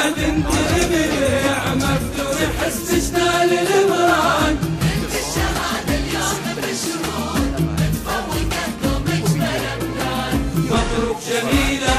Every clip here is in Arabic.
يا بنت ربيع مفتوح حسنا للمراد. بنت الشهادة اليوم بالشروق متفوقة دومك بلبنان. مبروك جميلة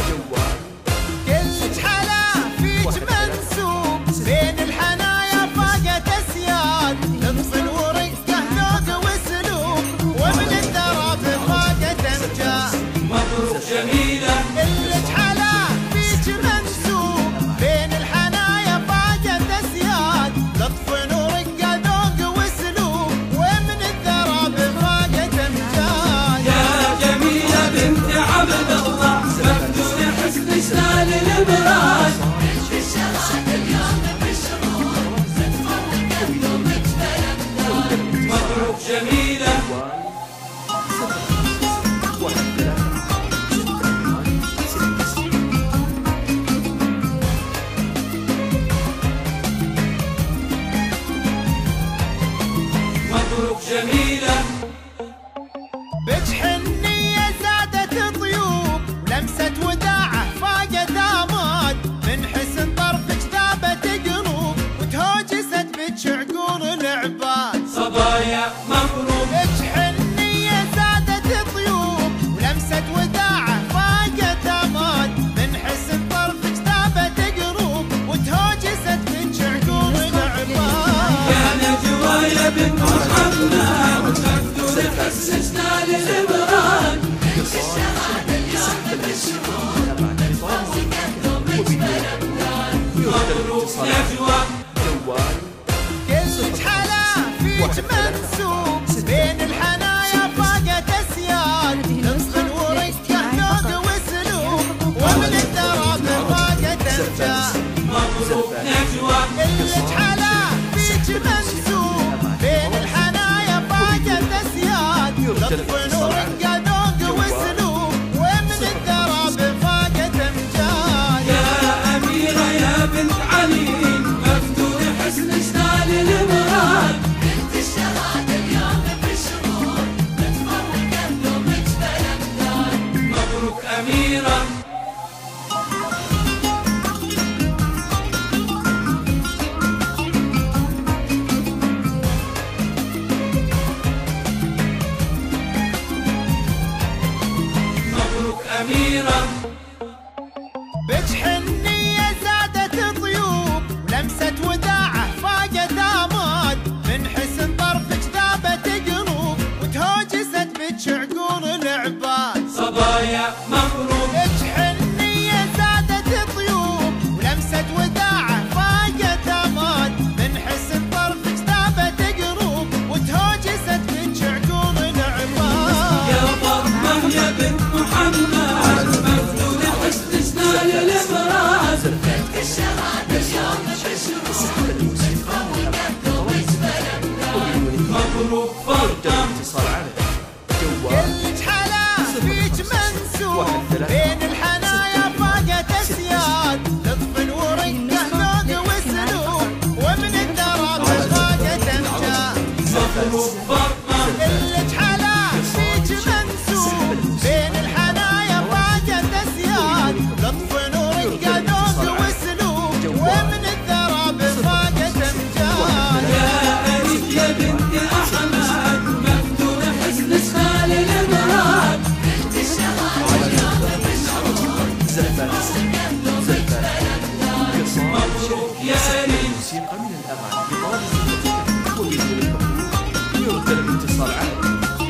كلش حلا فيك منسوب بين الحنايا فاقت اسياد. تطفل ورقه ذوق واسلوب ومن الدراب فاقت امجاد. مبروك جميلة كلش حلا فيك منسوب بين الحنايا فاقت اسياد. تطفل ورقه ذوق واسلوب ومن الدراب فاقت امجاد. يا جميلة بنت عبد الله مفتوح حسنا للمراد. بنت الشهادة اليوم بالشروق متفوقة دومك بلبنان. مبروك جميلة مبروك جميلة بج حنية زادت ضيوب لمسة وداعة فاقت آماد. من حسن طرفك ذابت قلوب وتهوجست بج عقول العباد. صبايا مبروك بج حنية زادت ضيوب ولمسة وداعة فاقت آماد. من حسن طرفك ذابت قلوب وتهوجست بج عقول العباد. يا نجوى يا بنت محمد مفتوح حسنا للمراد. بنت الشهادة اليوم بالشروق متفوقة دومك بلبنان. مبروك نجوى كلش حلا فيك منسوب بين الحنايا فاقت اسياد. تطفل ورقه ذوق واسلوب ومن الدراب فاقت امجاد. مبروك نجوى كلش حلا فيك منسوب بين الحنايا فاقت اسياد. تطفل ورقه ذوق واسلوب ومن الدراب فاقت امجاد. يا أميرة يا بنت علي مفتوح حسنا للمراد. بنت الشهادة اليوم بالشروق متفوقة دومك بلبنان. مبروك أميرة مبروك أميرة بج حنية زادت ضيوب ولمسة وداعة فاقت آماد. من حسن طرفك ذابت قلوب وتهوجست بج عقول العباد. صبايا مبروك بج حنية زادت ضيوب ولمسة وداعة فاقت آماد. من حسن طرفك ذابت قلوب وتهوجست بج عقول العباد. يا فاطمة يا بنت محمد مفتوح حسنا للمراد. بنت الشهادة اليوم بالشروق متفوقة دومك بلبنان. مبروك فاطمة كلش حلا فيك منسوب بين الحنايا فاقت اسياد. تطفل ورقه ذوق واسلوب ومن الدراب فاقت امجاد. مبروك فاطمة كلش حلا فيك منسوب بين الحنايا فاقت اسياد. تطفل ورقه ذوق واسلوب ومن الدراب فاقت امجاد. يا أريد يا بنت أحمد مفتوح حسنا للمراد. بنت الشهادة اليوم بالشروق متفوقة دومك بلبنان. مبروك يا أريد موسيقى من الأغاني بطلب الزفتية وبدون الحضور يرد الاتصال على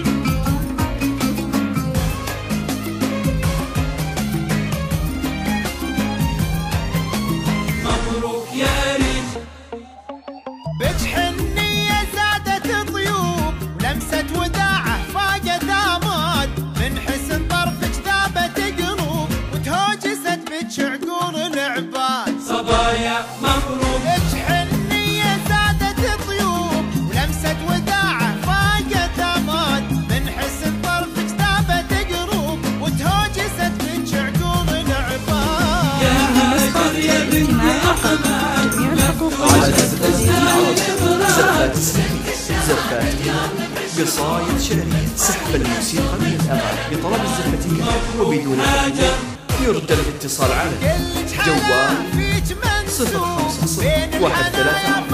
مبروك يا أريد بج حنية زادت ضيوب ولمسة وداعة فاقت آماد. من حسن طرفك ذابت قلوب وتهوجست بج عقول العباد. صبايا مبروك بج حنية زادت ضيوب ولمسة وداعة فاقت آماد. من حسن طرفك ذابت قلوب وتهوجست بج عقول العباد. يا هاجر يا بنت أحمد مفتوح حسنا للمراد. زفات قصايد شعرية سحب الموسيقى من الأغاني بطلب الزفتية وبدون هاجر الحضور يرد الاتصال على جوال 05 13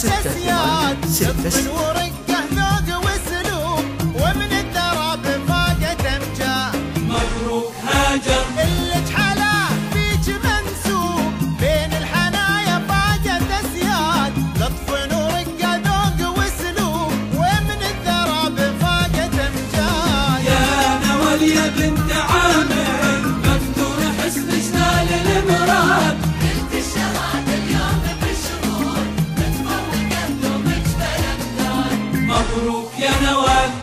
6 ورقه ذوق واسلوب ومن الدرب فاقت امجاد. مبروك هاجر اللي جحلا فيك منسوب بين الحنايا فاقت اسياد. لطف ورقه ذوق واسلوب ومن الدرب فاقت امجاد. يا نوال يا بنت عامر مفتوح حسن للمراد. بنت الشهادة اليوم بالشهور متفوقة دومك بلمدان. مبروك يا نوال